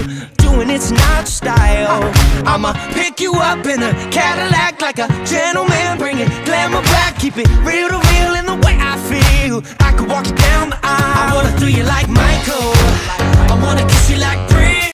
doing it's not your style. I'ma pick you up in a Cadillac like a gentleman, bring it glamour back, keep it real to real in the way I feel. I could walk you down the aisle.